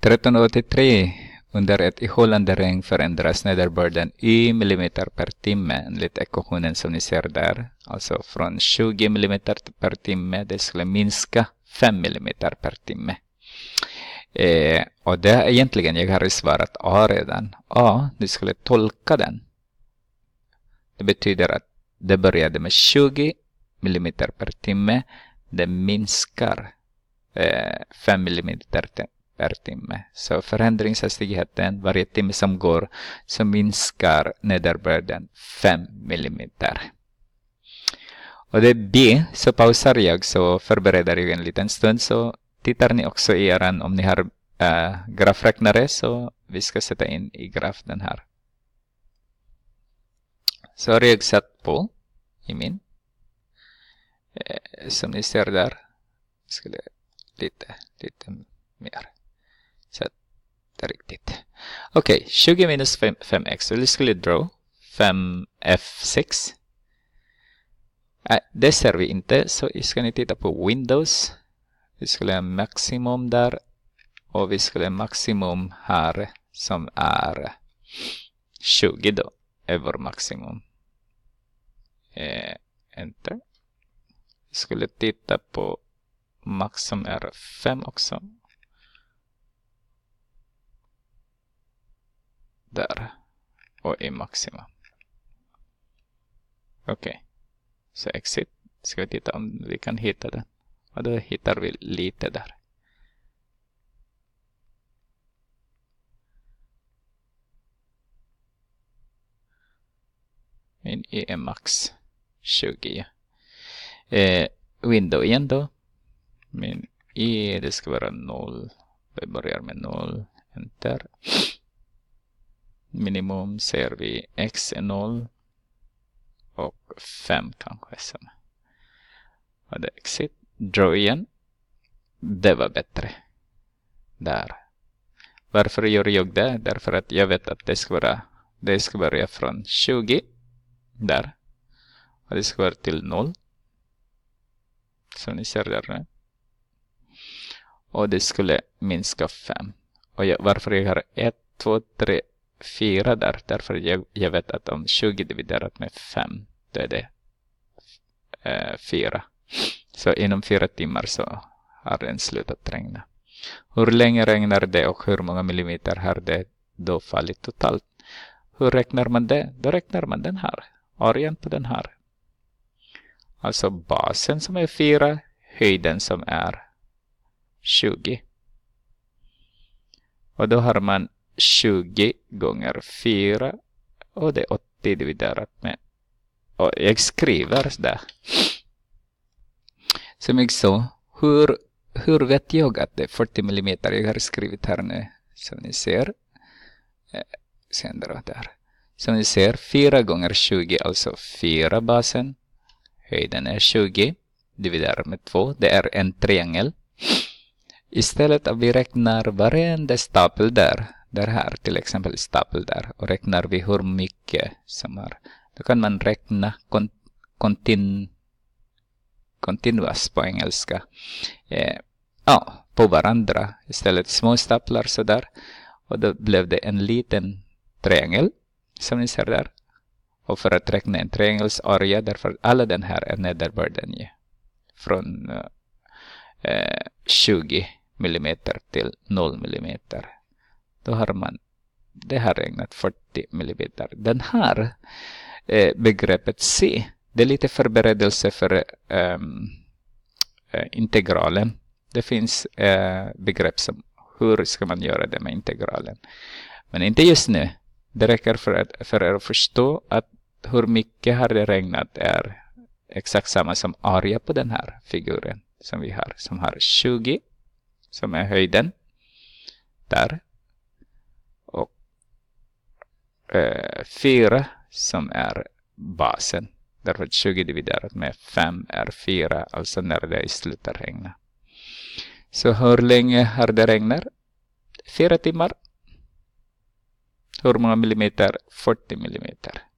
1383. Under ett ihållande regn förändras nederbörden i millimeter per timme enligt ekvationen som ni ser där. Alltså från 20 millimeter per timme, det skulle minska 5 millimeter per timme. Och det är egentligen, jag har svarat A redan. A, du skulle tolka den. Det betyder att det började med 20 millimeter per timme. Det minskar 5 millimeter per timme. Så förändringshastigheten varje timme som går så minskar nederbörden 5 millimeter. Och det är B, så pausar jag så förbereder jag en liten stund. Så tittar ni också i eran, om ni har grafräknare, så vi ska sätta in i graf den här. Så har jag satt på i min. Som ni ser där. Skulle lite mer. Så det är riktigt. Okej, 20 minus 5x. Så vi skulle draw 5f6. Det ser vi inte. Så ska ni titta på Windows. Vi skulle ha maximum där. Och vi skulle ha maximum här som är 20 då. Är vår maximum. Enter. Vi skulle titta på max som är 5 också. Där. Och i maximum. Okej. Så exit. Ska vi titta om vi kan hitta den. Och då hittar vi lite där. Min är max 20. Window igen då. Min det ska vara 0. Vi börjar med 0. Enter. Minimum ser vi x är 0. Och 5 kanske som. Och det är exit. Draw igen. Det var bättre. Där. Varför gör jag det? Därför att jag vet att det ska börja från 20. Där. Och det ska vara till 0. Som ni ser där nu. Och det skulle minska 5. Och varför jag har 1, 2, 3, 4 där. Därför jag vet att om 20 dividerat med 5. Då är det 4. Så inom 4 timmar så har den slutat regna. Hur länge regnar det och hur många millimeter har det då fallit totalt? Hur räknar man det? Då räknar man den här. Arean på den här. Alltså basen som är 4. Höjden som är 20. Och då har man 20 gånger 4. Och det är 80 dividerat med. Och jag skriver där. Som jag sa. Hur vet jag att det är 40 millimeter? Jag har skrivit här nu. Som ni ser. Sen där. Som ni ser. 4 gånger 20. Alltså 4 basen. Höjden är 20. Dividerat med 2. Det är en triangel. Istället att vi räknar varenda stapel där. Där här till exempel stapel där. Och räknar vi hur mycket som är. Då kan man räkna continuous på engelska. På varandra. Istället små staplar sådär. Och då blev det en liten triangel. Som ni ser där. Och för att räkna en triangels area. Därför alla den här är nederbörden. Från 20 millimeter till 0 millimeter. Då har man det här räknat 40 millimeter. Den här begreppet C. Det är lite förberedelse för integralen. Det finns begrepp som hur ska man göra det med integralen. Men inte just nu. Det räcker för att förstå att hur mycket har det regnat är exakt samma som area på den här figuren som vi har. Som har 20 som är höjden. Där. Och 4 som är basen. Därför 20 dividerat med 5 är 4. Alltså när det slutar regna. Så hur länge har det regnat? 4 timmar. Hur många millimeter? 40 millimeter.